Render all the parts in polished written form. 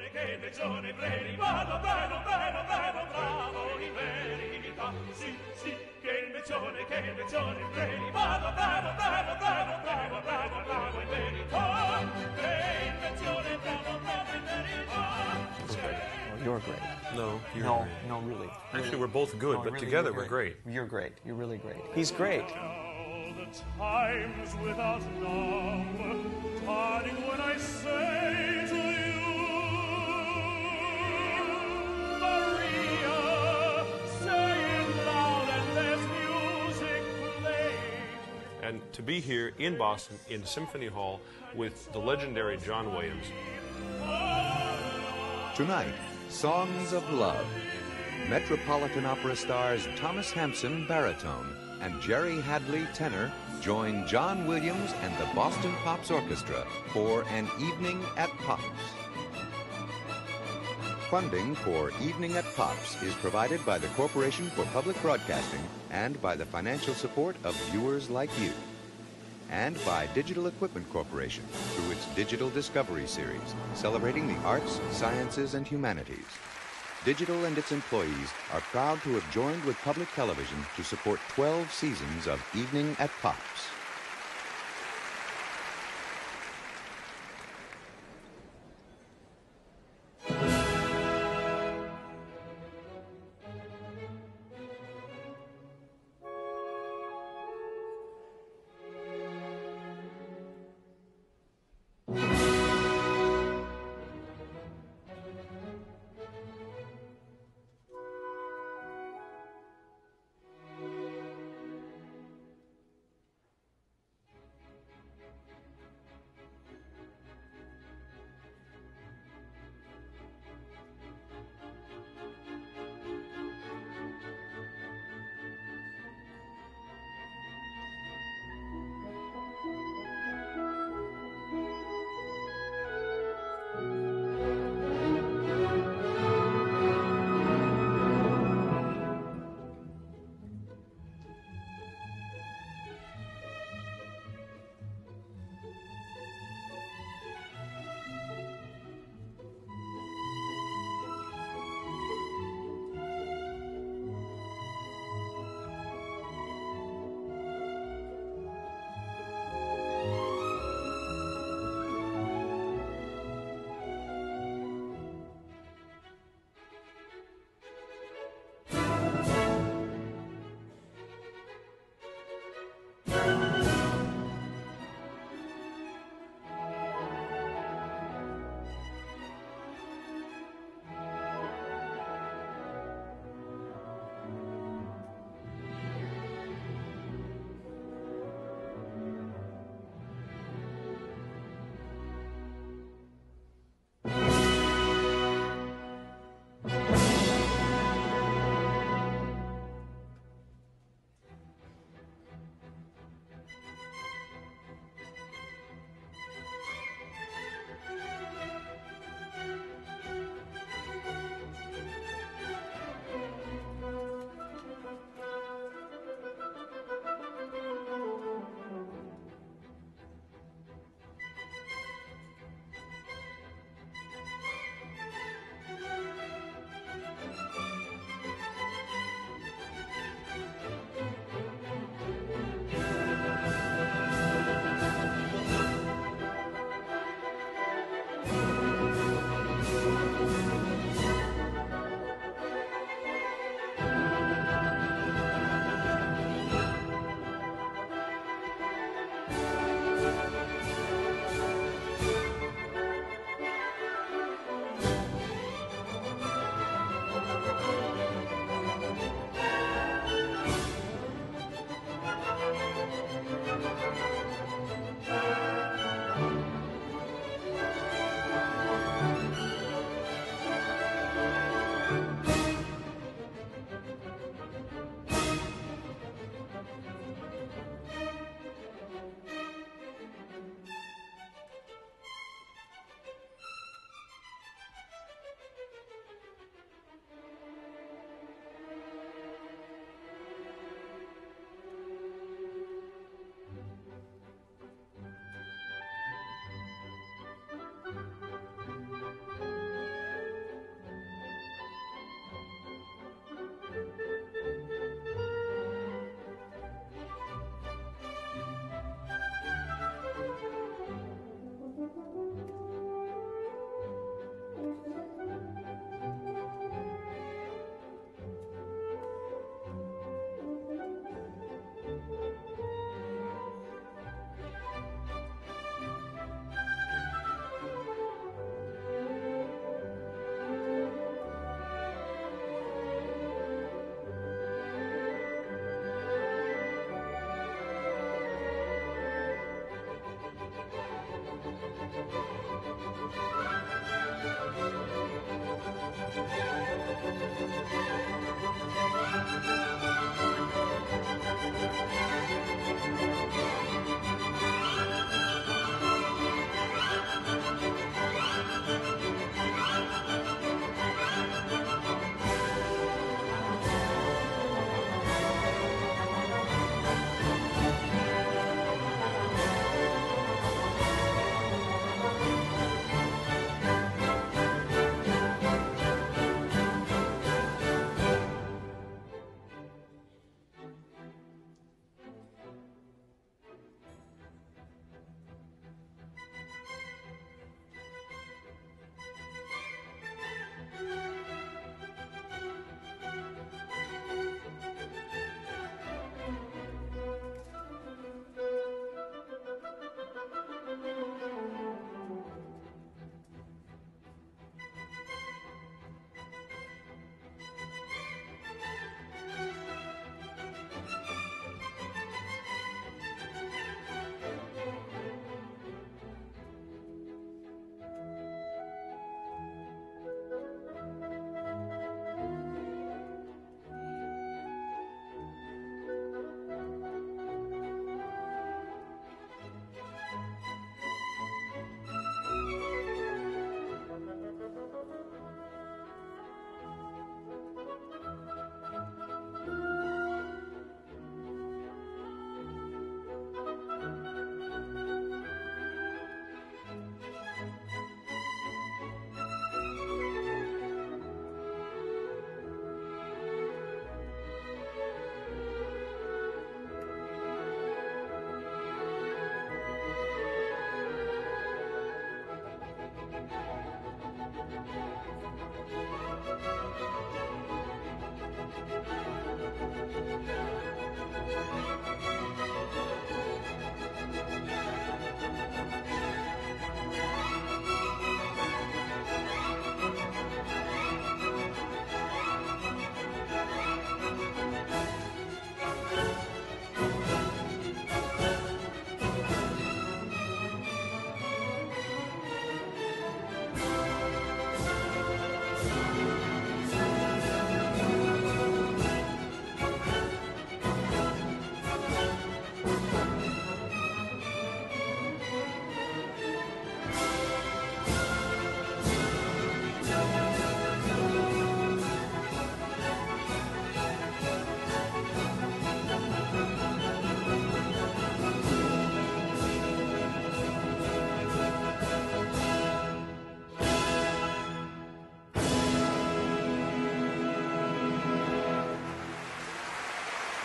che legione preni, vado bene, bene, bene, bravo in verità. Sì, sì, che legione preni, vado bene, bene, bene, bravo, bravo, bravo in verità. Che legione, bravo, bravo in verità. You're great. No, you're No, great. no, really. Actually, we're both good, No, but really, together you're we're great. You're great. You're really great. He's great. Now the time's without number, turning when I say to you, Maria, say it loud and there's music played. And to be here in Boston in Symphony Hall with the legendary John Williams. Tonight, Songs of Love. Metropolitan Opera stars Thomas Hampson, baritone, and Jerry Hadley, tenor, join John Williams and the Boston Pops Orchestra for An Evening at Pops. Funding for Evening at Pops is provided by the Corporation for Public Broadcasting and by the financial support of viewers like you. And by Digital Equipment Corporation through its Digital Discovery Series, celebrating the arts, sciences, and humanities. Digital and its employees are proud to have joined with public television to support 12 seasons of Evening at Pops.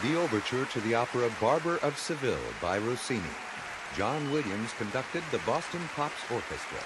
the overture to the opera Barber of Seville by Rossini. John Williams conducted the Boston Pops Orchestra.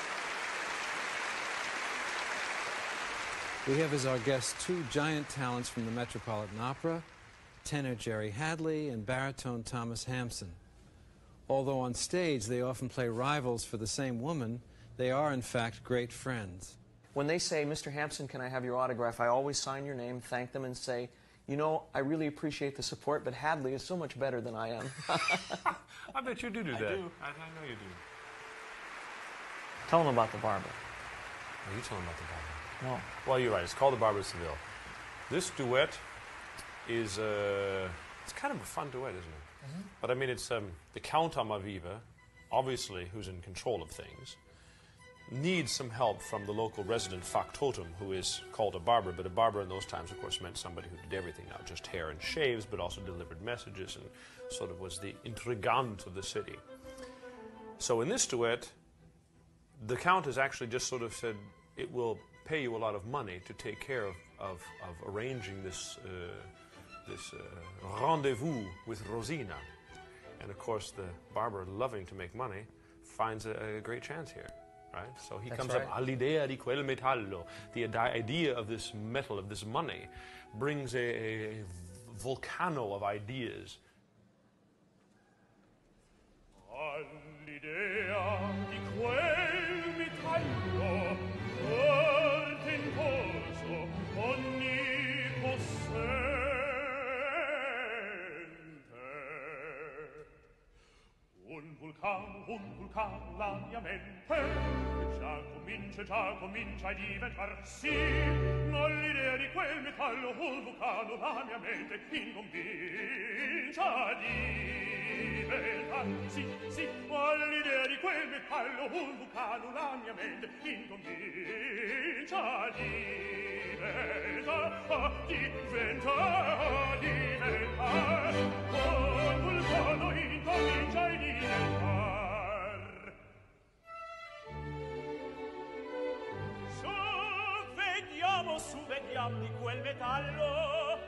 We have as our guests two giant talents from the Metropolitan Opera, tenor Jerry Hadley and baritone Thomas Hampson. Although on stage they often play rivals for the same woman, they are in fact great friends. When they say, Mr. Hampson, can I have your autograph, I always sign your name, thank them, and say, you know, I really appreciate the support, but Hadley is so much better than I am. I bet you do that. I know you do. Tell them about the Barber. Oh, you tell them about the Barber. No. Well, you're right. It's called the Barber of Seville. This duet is it's kind of a fun duet, isn't it? Mm-hmm. But I mean, it's the Count Amaviva, obviously, who's in control of things, needs some help from the local resident factotum, who is called a barber. But a barber in those times, of course, meant somebody who did everything, not just hair and shaves, but also delivered messages and sort of was the intrigante of the city. So in this duet, the Count has actually just sort of said, it will pay you a lot of money to take care of arranging this rendezvous with Rosina. And of course, the barber, loving to make money, finds a great chance here. Right? So he comes up, all'idea di quel metallo. The idea of this metal, of this money, brings a volcano of ideas. All'idea di quel metallo, portentoso, onnipossente, un vulcano la mia mente già comincia a diventar sì, all'idea di quel metallo un vulcano la mia mente incomincia a diventar sì, all'idea di quel metallo un vulcano la mia mente incomincia a diventar un vulcano incomincia a diventar. Su, vediamo di quel metallo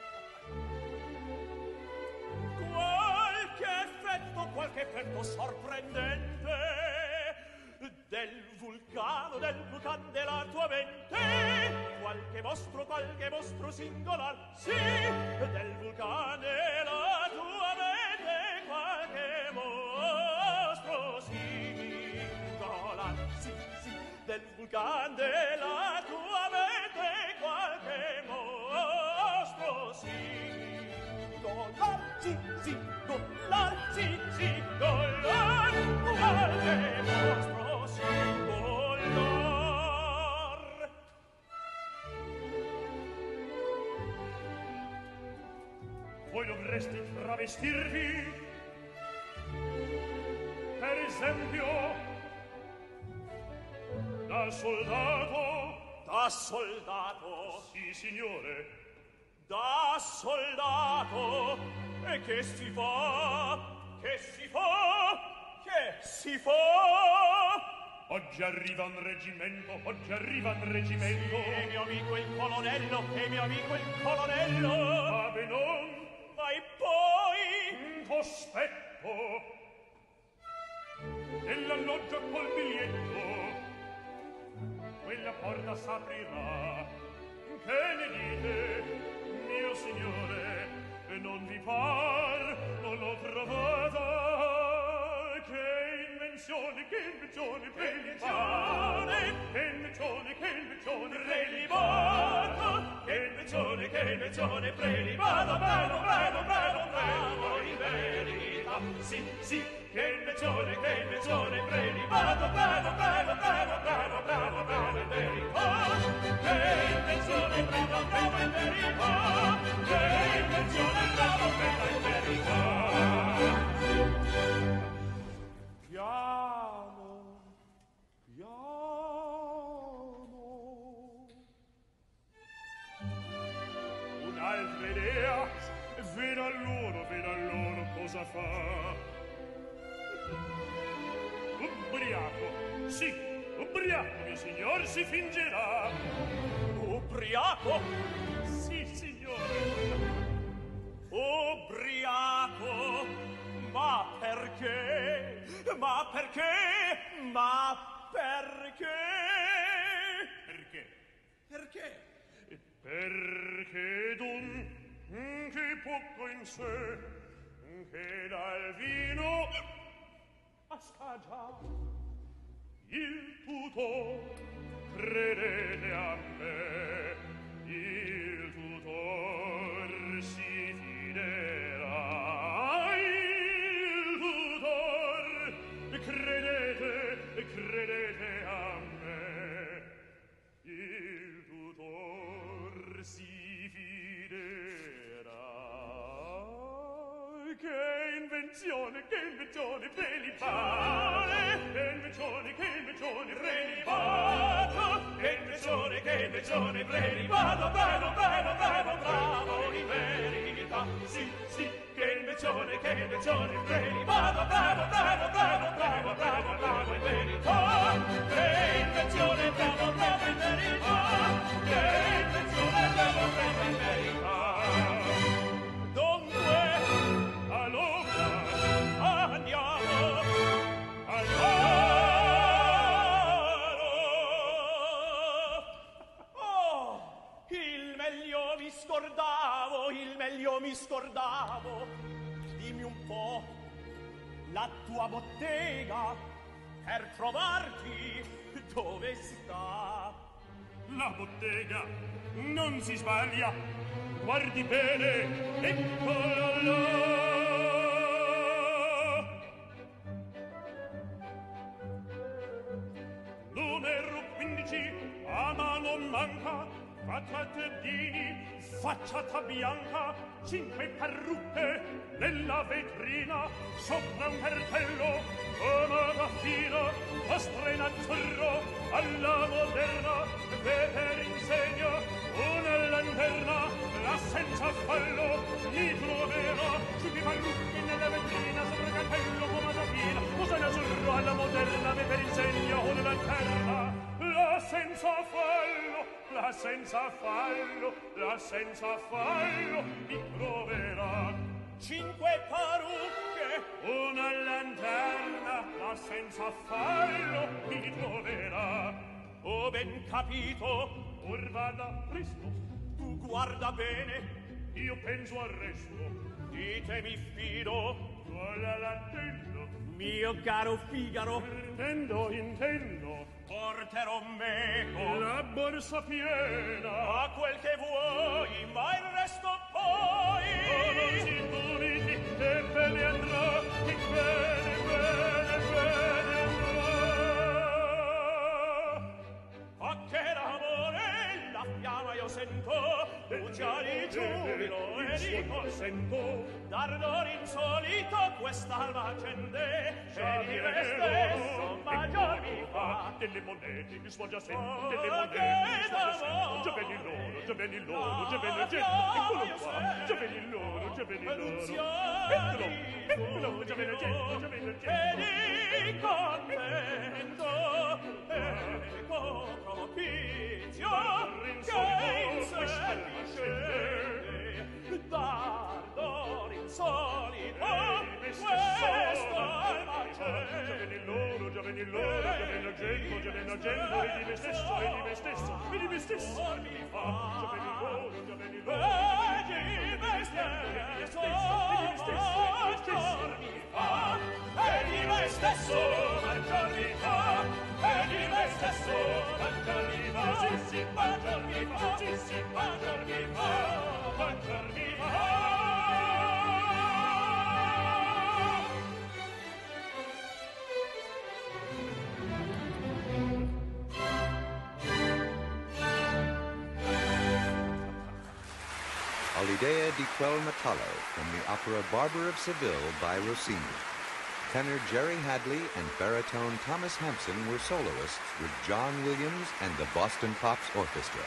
qualche effetto sorprendente del vulcano della tua mente, qualche mostro singolar, sì, del vulcano della tua mente, qualche mostro singolar, sì, del vulcano della tua mente, qualche mostro singolar, sì, singolar, sì, singolar, qualche mostro singolar. Voi dovresti travestirvi, per esempio, da soldato. Da soldato? Sì, signore. Da soldato. E che si fa? Che si fa? Che si fa? Oggi arriva un reggimento, oggi arriva un reggimento. Sì, è mio amico il colonnello, è mio amico il colonnello. Ma non. Vai poi. Cospetto. Nell'alloggio col biglietto. Quella porta s'aprirà. Che ne dite, mio signore? Non vi par, non l'ho trovata. Che invenzione, prelibata. Che invenzione, prelibata. Bravo, in verità. Sì, che invenzione, prelibata. Bravo, in verità. Che invenzione, bravo, in verità. Che invenzione, bravo, in verità. Un'altra idea, veda loro cosa fa. Ubriaco, sì, ubriaco, mio signor, si fingerà. Ubriaco? Sì, signore. ubriaco. Ma perché? Ma perché? Ma perché? Perché? Perché? Perché d'un che poco in sé, che dal vino assaggia il tutor, credete a me, il tutor si fiderà, il tutor, credete a me, il tutor si fiderà. Che invenzione prelibata, che invenzione prelibata, che invenzione prelibata, bravo, in verità, sì, che invenzione prelibata, bravo, in verità, che invenzione, bravo, in verità, che invenzione, bravo, in verità. Dunque, allora, andiamo al mare. Oh, il meglio mi scordavo. Dimmi un po' la tua bottega per trovarti dove sta. La bottega non si sbaglia, guardi bene, eccola là. Numero 15, a mano manca, patatedini, facciata bianca, 5 parrucche nella vetrina, sopra un cartello, pomata fina, pastrena azzurro, alla moderna, per insegna, una lanterna, la senza fallo, mi troverà, 5 parrucche nella vetrina, sopra il cartello, pomata fina, pastrena azzurro, alla moderna, per insegna, una lanterna, la senza fallo, la senza fallo, mi troverà. 5 parrucche, una lanterna, la senza fallo, mi troverà. Ho ben capito, or vada presto, tu guarda bene, io penso al resto. Dite mi fido, quella l'intendo, mio caro Figaro, intendo. Porterò meco la borsa piena a quel che vuoi, ma il resto poi non si puniti e bene andrà, e bene andrà. A che l'amore la fiamma io sento, lucia di giubilo e di consento, d'ardor insolito quest'alma accende, e di me stesso maggior mi fa. Delle monete mi sfoggia sempre, delle monete mi sfoggia sempre. Già vedi loro, già vedi loro, già vedi la gente, eccolo qua. Già vedi loro, già vedi loro. Eccolo, già vedi la gente, già vedi la gente. E di contento, ecco propizio, che inserisce d'ardor insolito quest'alma accende. Già vedi loro, già vedi loro, già vedi la gente, già vedi la gente, vedi me stesso, vedi me stesso, vedi me stesso, mi fa, già vedi loro, già vedi loro, vedi me stesso, mi fa, vedi me stesso, maggior mi fa, vedi me stesso, maggior mi fa, sì, sì, maggior mi fa, sì, sì, maggior mi fa, maggior mi fa. L'idea di quel metallo from the opera Barber of Seville by Rossini. Tenor Jerry Hadley and baritone Thomas Hampson were soloists with John Williams and the Boston Pops Orchestra.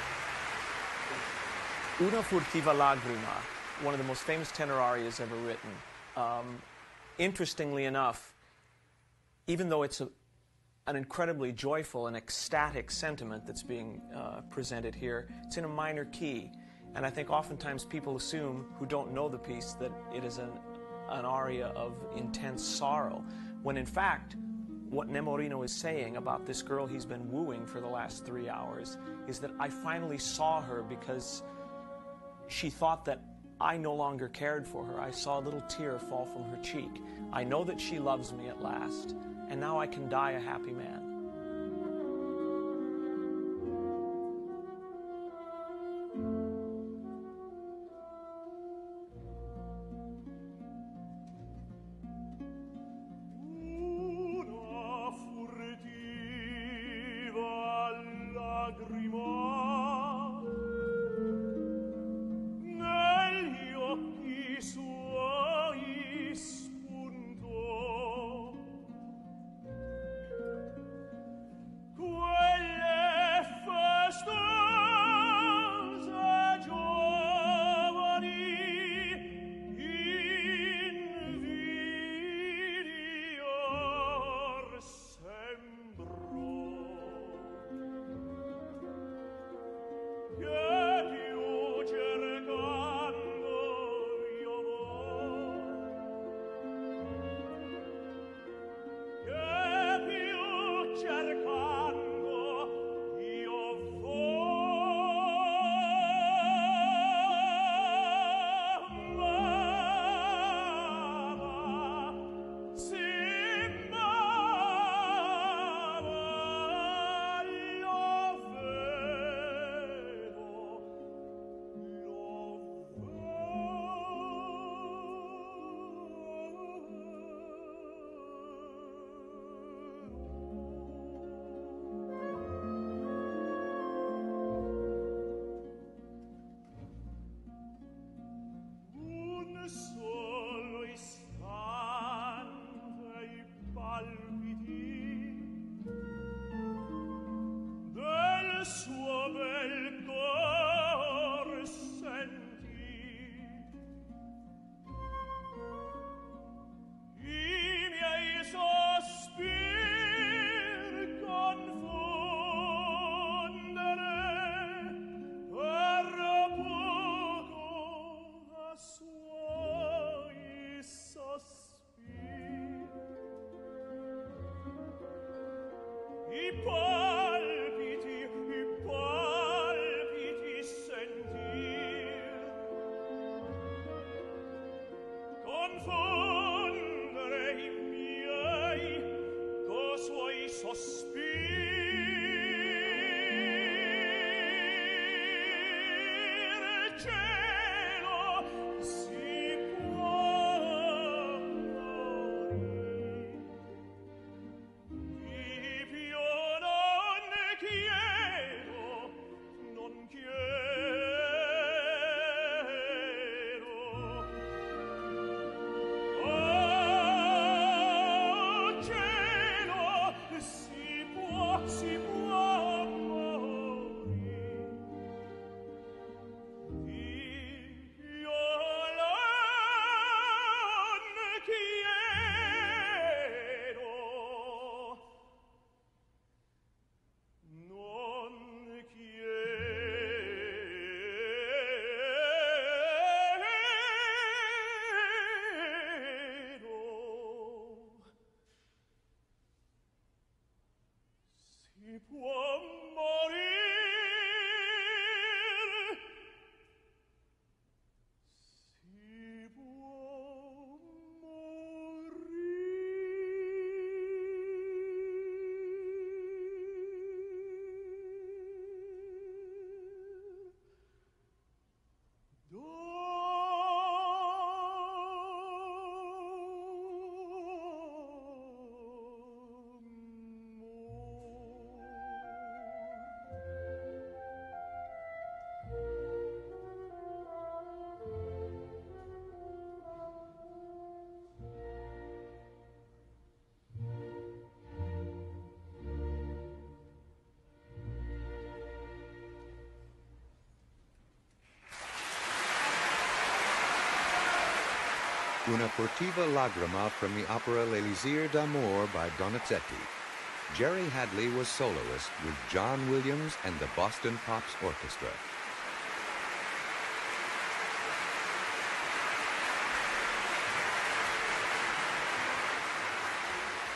Una furtiva lagrima, one of the most famous tenor arias ever written. Interestingly enough, even though it's an incredibly joyful and ecstatic sentiment that's being presented here, it's in a minor key. And I think oftentimes people assume, who don't know the piece, that it is an aria of intense sorrow, when in fact, what Nemorino is saying about this girl he's been wooing for the last 3 hours is that I finally saw her because she thought that I no longer cared for her. I saw a little tear fall from her cheek. I know that she loves me at last, and now I can die a happy man. Una furtiva lagrima from the opera L'Elisir d'Amour by Donizetti. Jerry Hadley was soloist with John Williams and the Boston Pops Orchestra.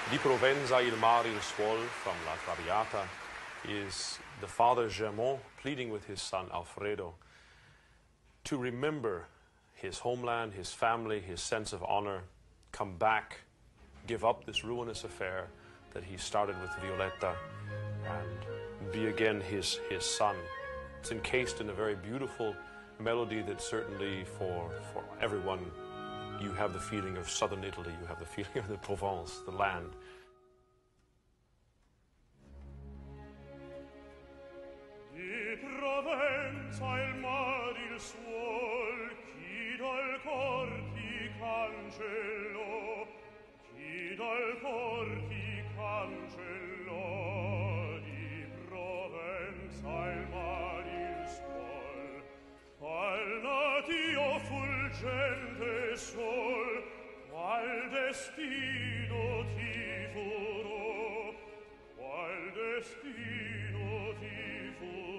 Di Provenza il mare il suol from La Traviata is the father Germont pleading with his son Alfredo to remember his homeland, his family, his sense of honor, come back, give up this ruinous affair that he started with Violetta, and be again his son. It's encased in a very beautiful melody that certainly for everyone, you have the feeling of southern Italy, you have the feeling of the Provence, the land. Di Provenza il mare il suol, chi dal cor ti cancellò, chi dal cor ti cancellò. Di Provenza il mare il suol, qual natio fulgente sol, qual destino ti furò, qual destino ti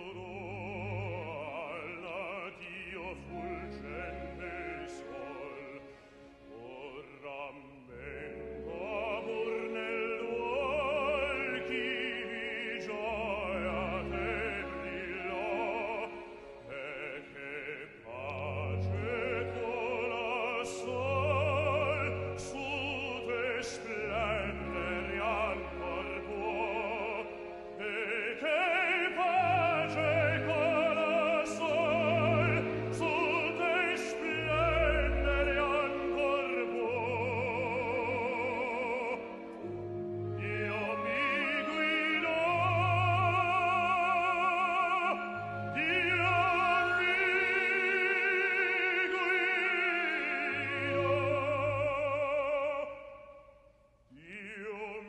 furò, al natio fulgente sol. O rammento amor nel duol, chi vi gioia te brillò, e che pace cola sol su te splendere ancor può, e che pace cola sol su te splendere ancor può. Dio mi guidò, Dio mi guidò, Dio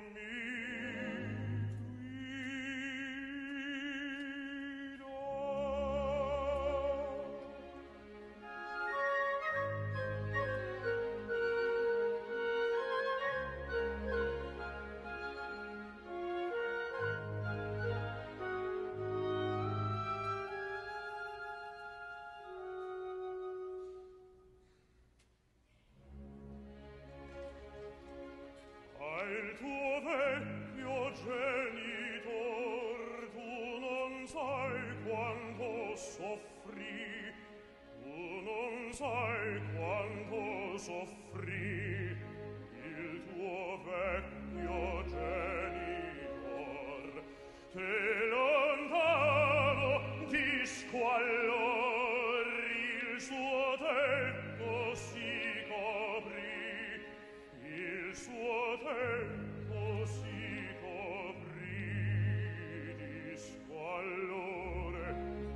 al tuo vecchio genitor tu non sai quanto soffrì, tu non sai quanto soffrì il tuo vecchio genitor. Te lontano di squallor il suo tetto si coprì, il suo tetto si coprì di squallore,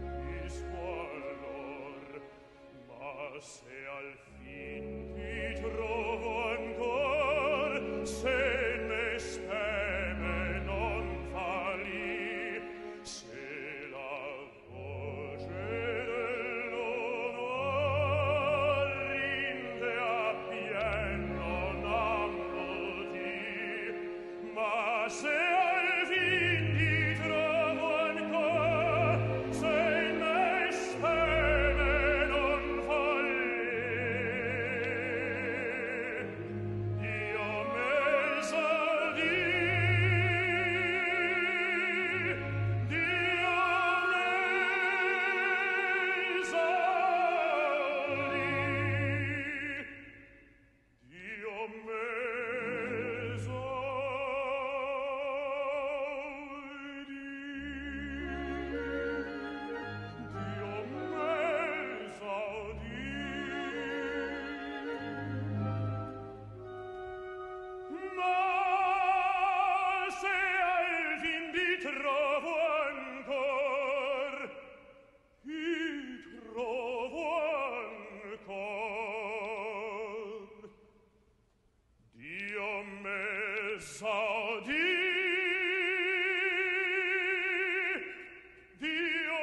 ma se al fin ti trovo ancor, se ne speme non falì, se la voce dell'onor rinde appieno n'ammuti, ma se al fin ti trovo ancor, se ne speme non falli. Dio m'esaudì, Dio m'esaudì, Dio Ma se al fin ti trovo ancor, ti trovo ancor, Dio m'esaudì, Dio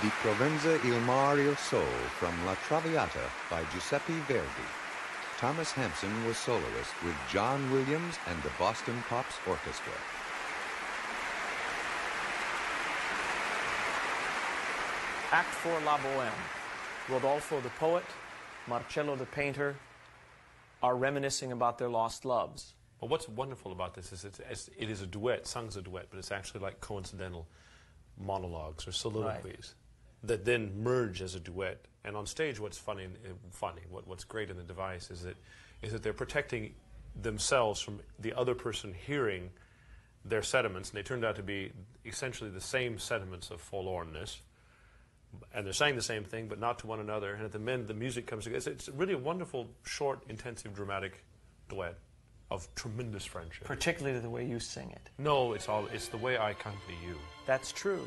Di Provenza il mare il sol from La Traviata by Giuseppe Verdi. Thomas Hampson was soloist with John Williams and the Boston Pops Orchestra. Act 4, La Bohème. Rodolfo the poet, Marcello the painter are reminiscing about their lost loves. Well, what's wonderful about this is it is a duet, sung as a duet, but it's actually like coincidental monologues or soliloquies that then merge as a duet. And on stage, what's what's great in the device is that they're protecting themselves from the other person hearing their sentiments, and they turned out to be essentially the same sentiments of forlornness. And they're saying the same thing, but not to one another. And at the end, the music comes together. It's really a wonderful, short, intensive, dramatic duet of tremendous friendship. Particularly the way you sing it. No, it's the way I accompany you. That's true.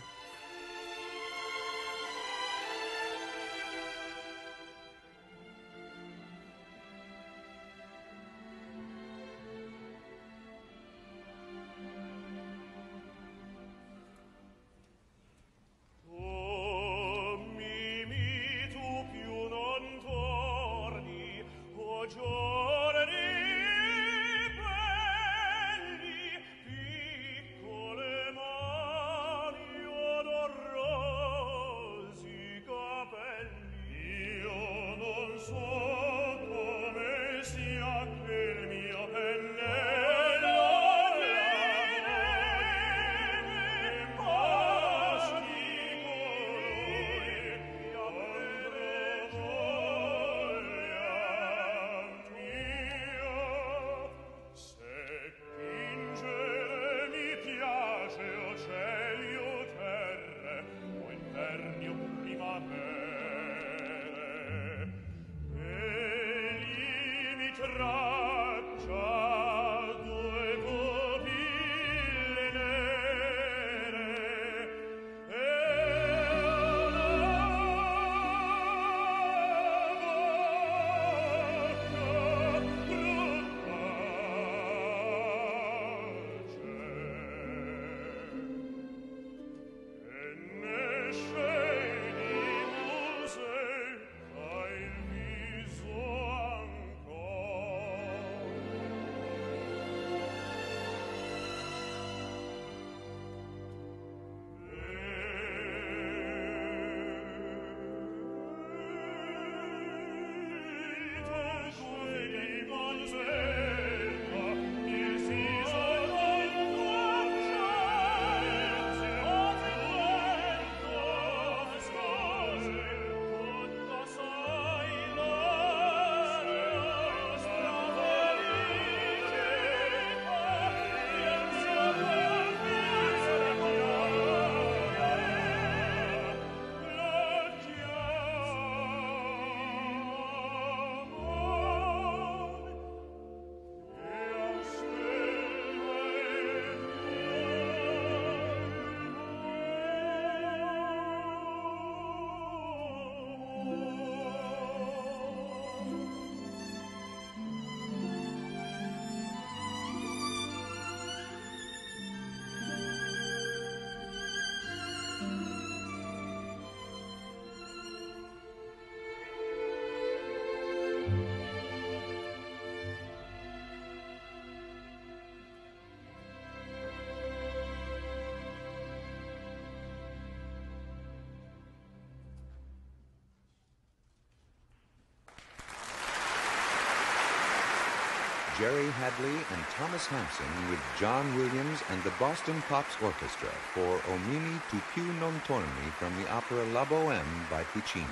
Jerry Hadley and Thomas Hampson with John Williams and the Boston Pops Orchestra for O Mimi tu più non torni from the opera La Bohème by Puccini.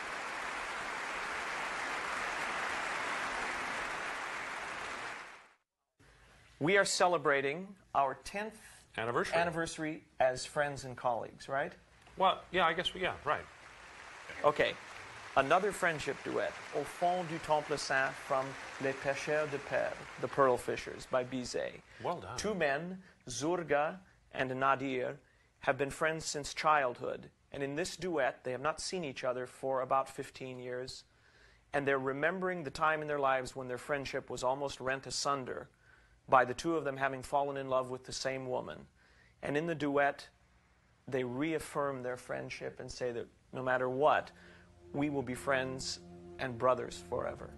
We are celebrating our 10th Anniversary as friends and colleagues, right? Well, yeah, I guess, yeah, right. Okay. Another friendship duet, Au fond du Temple Saint from Les Pêcheurs de Perles, The Pearl Fishers, by Bizet. Well done. Two men, Zurga and Nadir, have been friends since childhood. And in this duet, they have not seen each other for about 15 years. And they're remembering the time in their lives when their friendship was almost rent asunder by the two of them having fallen in love with the same woman. And in the duet, they reaffirm their friendship and say that no matter what, we will be friends and brothers forever.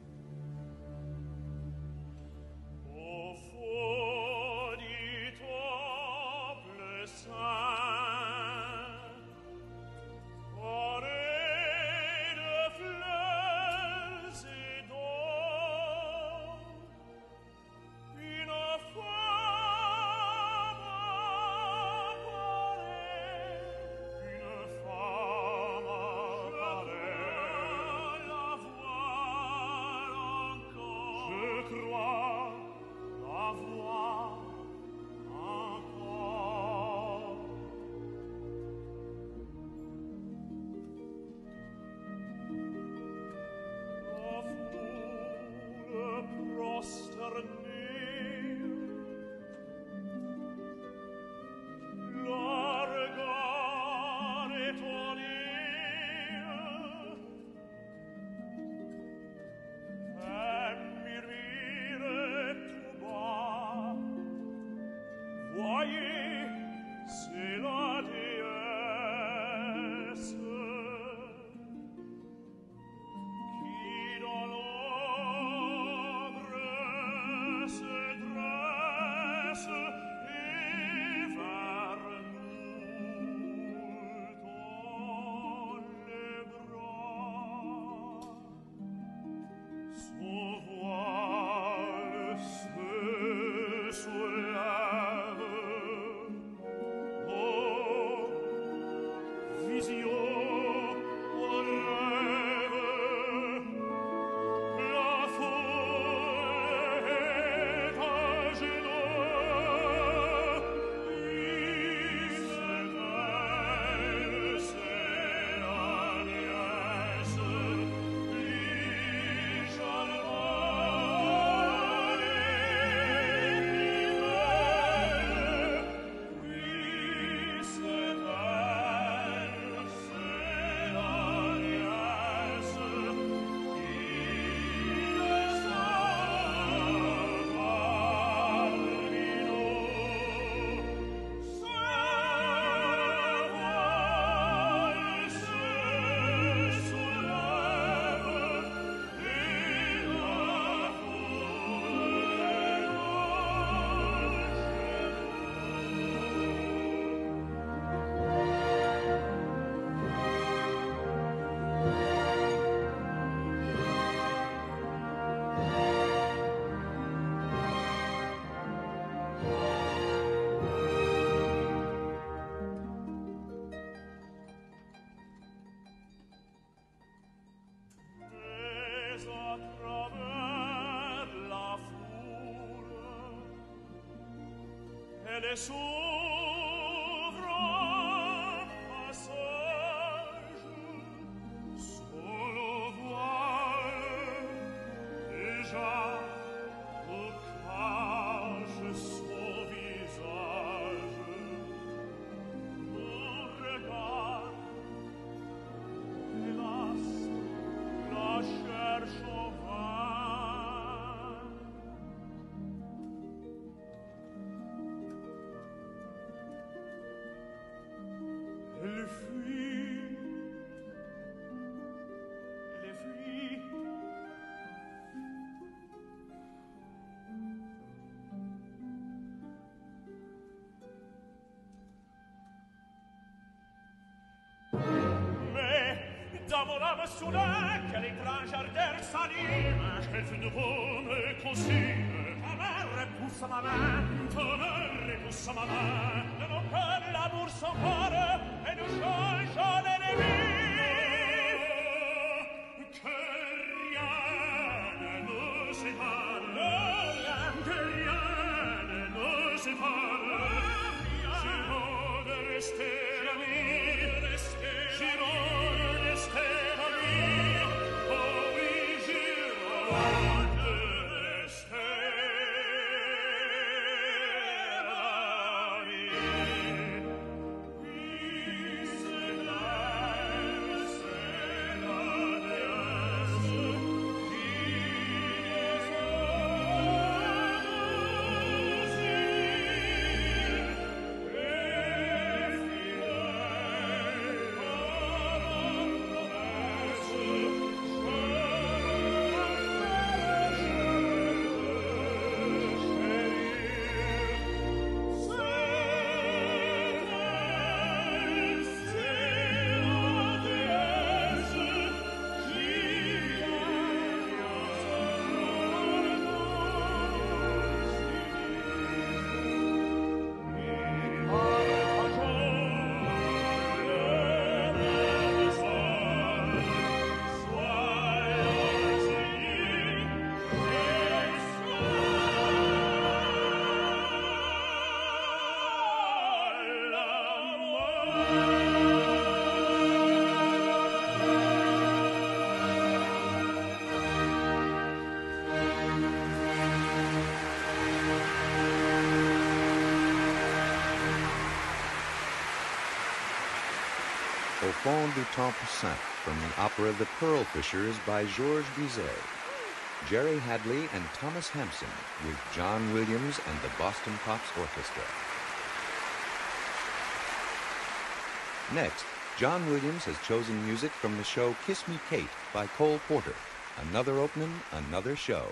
Au fond du temple saint, paré de fleurs et d'or, une femme apparaît, la voir encore. Je crois la voir encore. La foule prosternée, le regard étonné, fait murmurer tout bas, voyez, c'est la déesse qui dans l'ombre se dresse et vers nous tend les bras. Son voile se soulève. Oh, vision au rêve. La foule est à genoux. Oui, c'est elle, c'est la nièce. Mais à travers la foule, elle s'ouvre un passage, sous le voile déjà le cache son visage. Mon regard, hélas, la cherche en vain. Elle fuit, elle fuit. Mais dans mon âme soudain, quelle étrange ardeur s'anime, quel feu nouveau me consume. Ta mère repousse ma main, ta mère repousse ma main. De mon cœur l'amour s'empare et nous change en ennemis. Que rien ne nous sépare, que rien ne nous sépare. Je veux rester amis, je veux rester amis. Oh oui, je veux rester amis. Oui, c'est la déesse qui nous Au fond du temps passant from the opera The Pearl Fishers by Georges Bizet. Jerry Hadley and Thomas Hampson with John Williams and the Boston Pops Orchestra. Next, John Williams has chosen music from the show Kiss Me Kate by Cole Porter. Another opening, another show.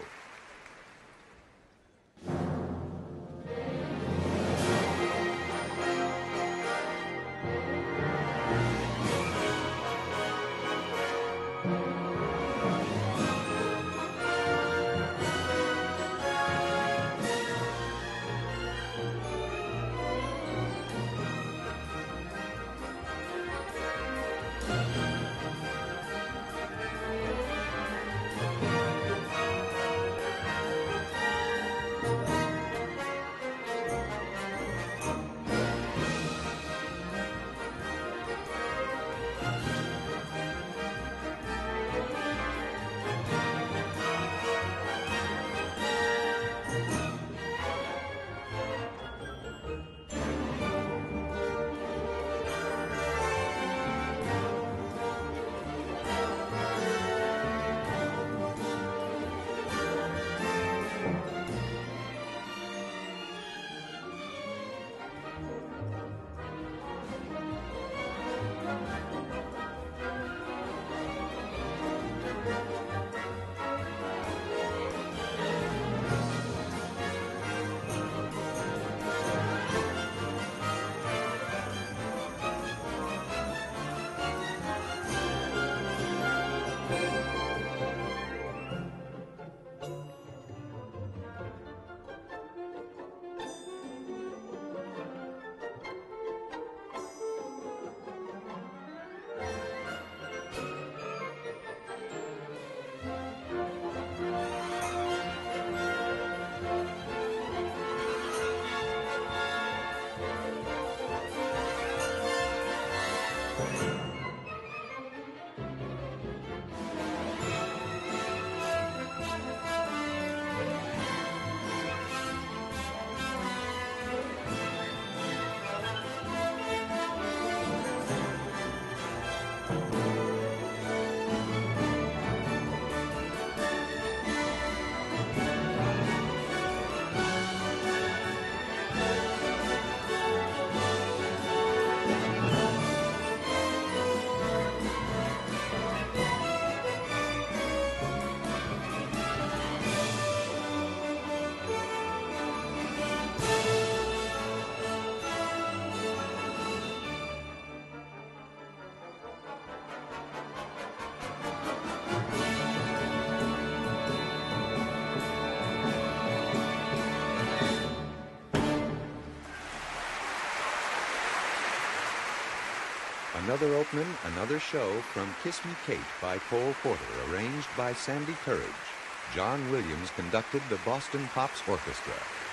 Another opening, another show from Kiss Me Kate by Cole Porter, arranged by Sandy Courage. John Williams conducted the Boston Pops Orchestra.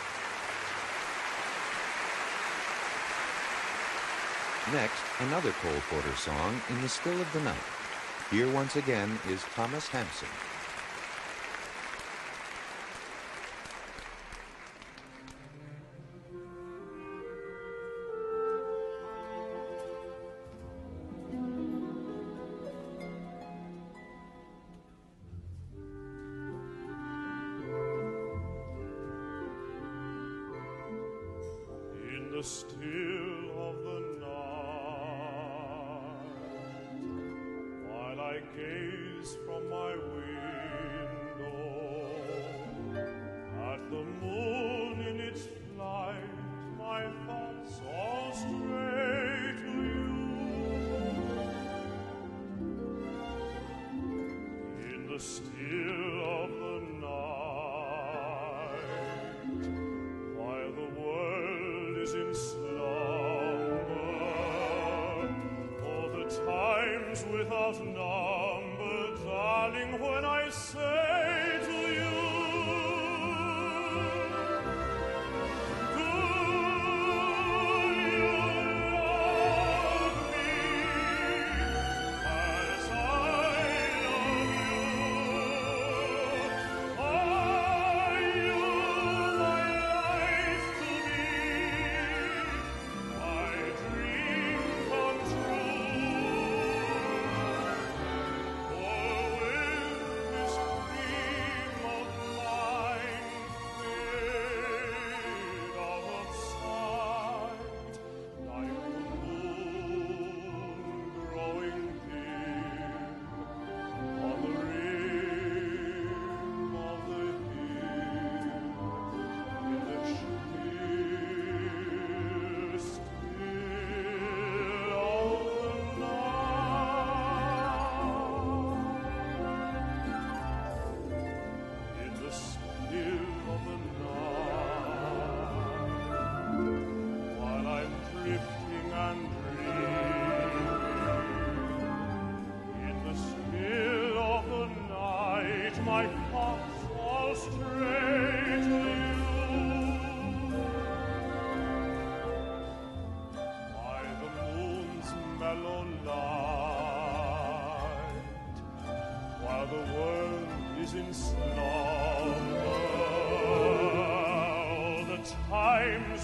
Next, another Cole Porter song, In the Still of the Night. Here once again is Thomas Hampson. The still of the night, while I gaze from my window at the moon in its flight, my thoughts all stray to you. In the still of the night, while the world is in slumber, all the times without number, darling, when I say to you, do you love me as I love you? Are you my life to me, my dream come true?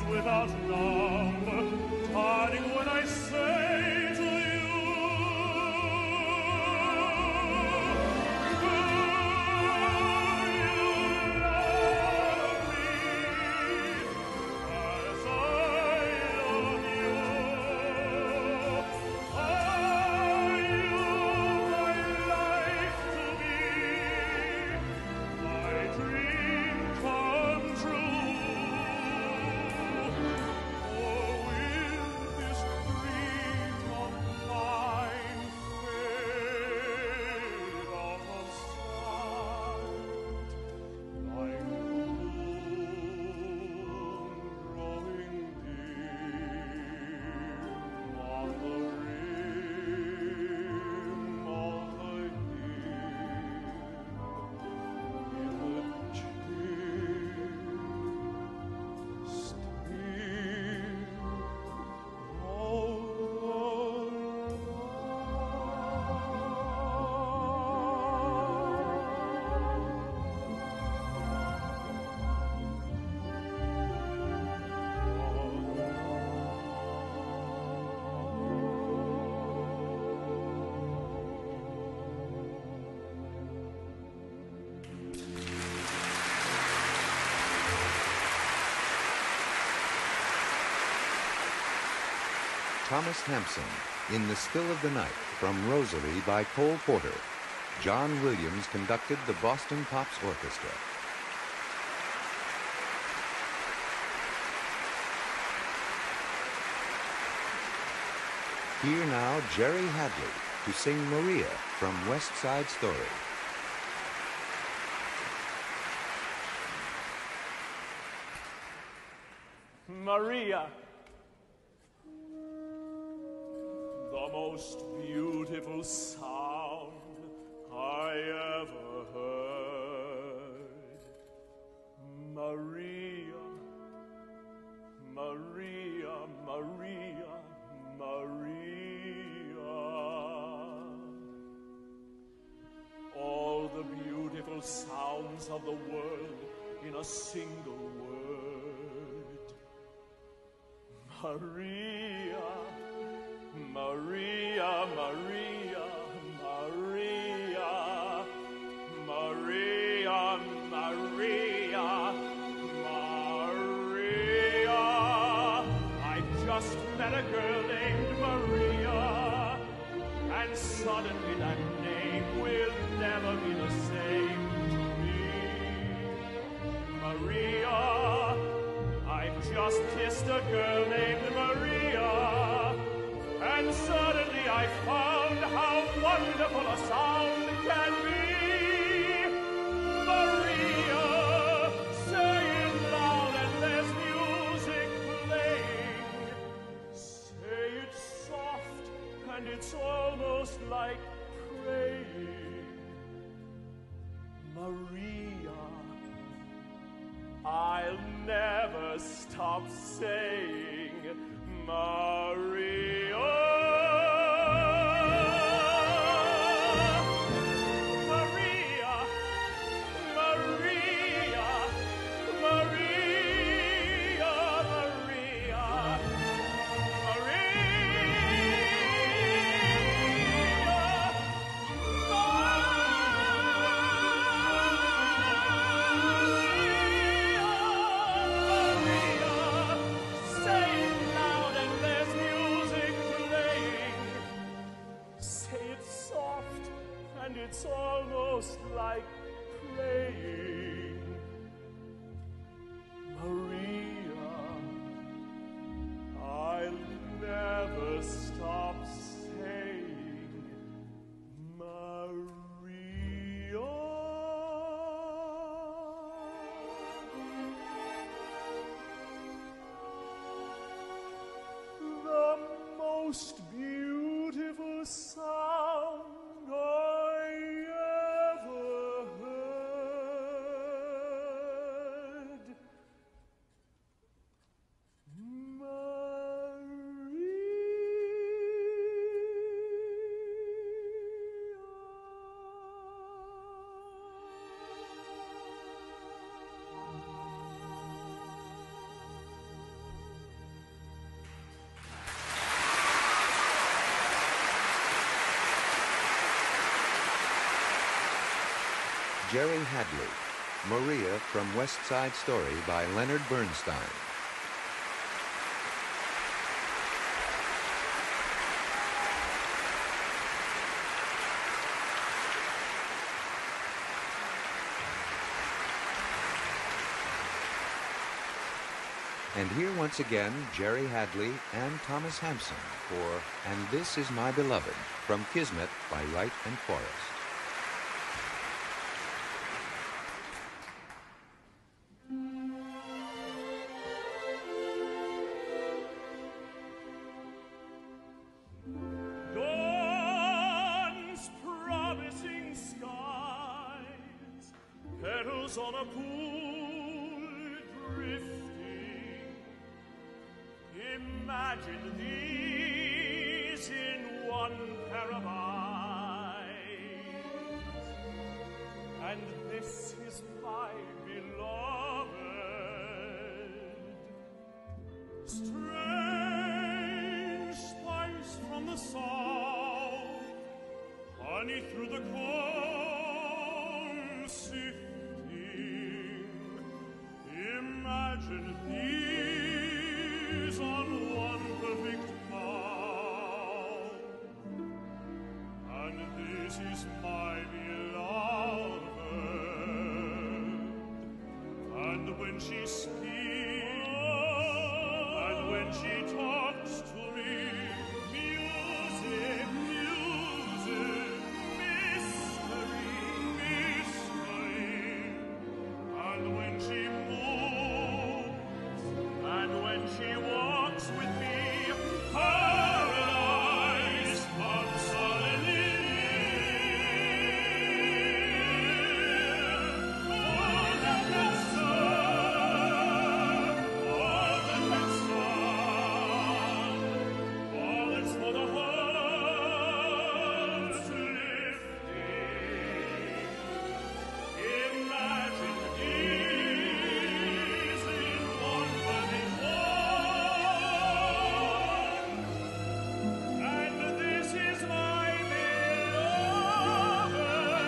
without number, darling, when I say to you, Thomas Hampson, In the Still of the Night, from Rosalie by Cole Porter. John Williams conducted the Boston Pops Orchestra. Here now, Jerry Hadley to sing Maria from West Side Story. Maria, the most beautiful sound I ever heard. Maria, Maria, Maria, Maria. All the beautiful sounds of the world in a single word. Maria, Maria, Maria, Maria, Maria, Maria, Maria. I just met a girl named Maria, and suddenly that name will never be the same to me. Maria, I've just kissed a girl named Maria, and suddenly I found how wonderful a sound can be. Maria, say it loud and there's music playing. Say it soft and it's almost like praying. Maria, I'll never stop saying Maria. Maria, Maria, Maria, Maria, it's almost like praying. Maria, I'll never stop saying Maria. The most beautiful sound I ever heard. Maria. Jerry Hadley, Maria from West Side Story by Leonard Bernstein. And here once again, Jerry Hadley and Thomas Hampson for And This Is My Beloved from Kismet by Wright and Forrest. Dawn's promising skies, petals on a pool drifting. Imagine these in one pair of eyes, and this is my beloved. Strange spice from the south, honey through the comb sifting. Imagine these on one perfect bough, and this is my beloved. And when she speaks, and when she talks to me, music, music, mystery, mystery. And when she moves, and when she walks with me, paradise comes suddenly near. Oh, that sun, oh, that sun, all that's for the heart's lifting. Imagine these in one burning one, and this is my beloved,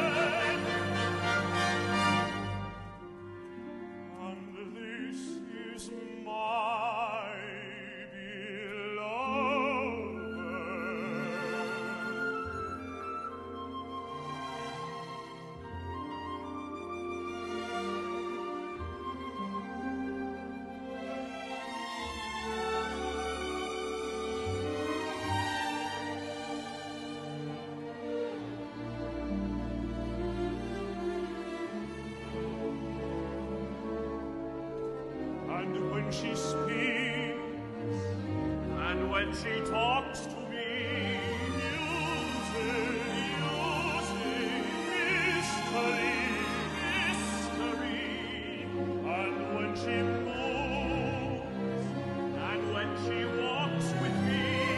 and this is my And when she speaks, and when she talks to me, music, music, mystery, mystery. And when she moves, and when she walks with me,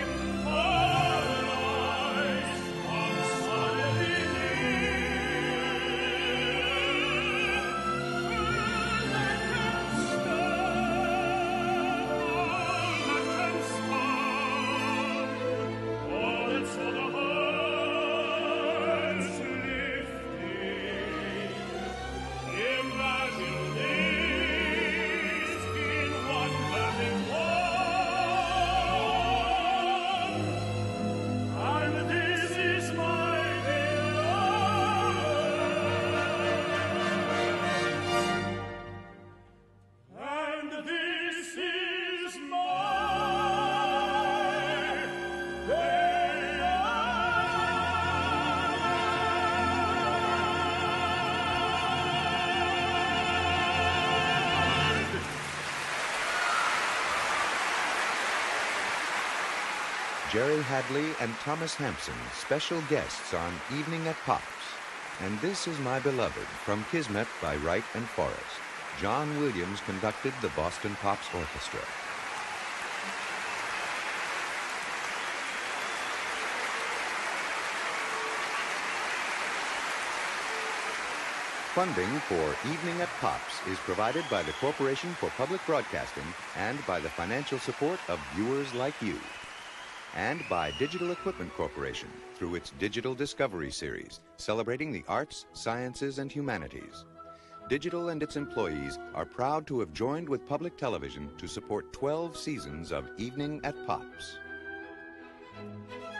paradise comes suddenly near. That can stand, all that can stand, all that's for the heart's lifting. Imagine this in one perfect one, and this is my beloved, and this is my beloved. Jerry Hadley and Thomas Hampson, special guests on Evening at Pops. And This Is My Beloved from Kismet by Wright and Forrest. John Williams conducted the Boston Pops Orchestra. Funding for Evening at Pops is provided by the Corporation for Public Broadcasting and by the financial support of viewers like you. and by Digital Equipment Corporation through its Digital Discovery Series, celebrating the arts, sciences, and humanities. Digital and its employees are proud to have joined with public television to support 12 seasons of Evening at Pops.